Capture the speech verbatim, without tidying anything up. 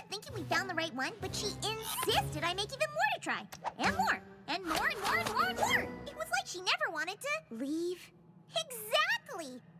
thinking we found the right one, but she insisted I make even more to try. And more. And more and more and more and more. It was like she never wanted to leave. Exactly.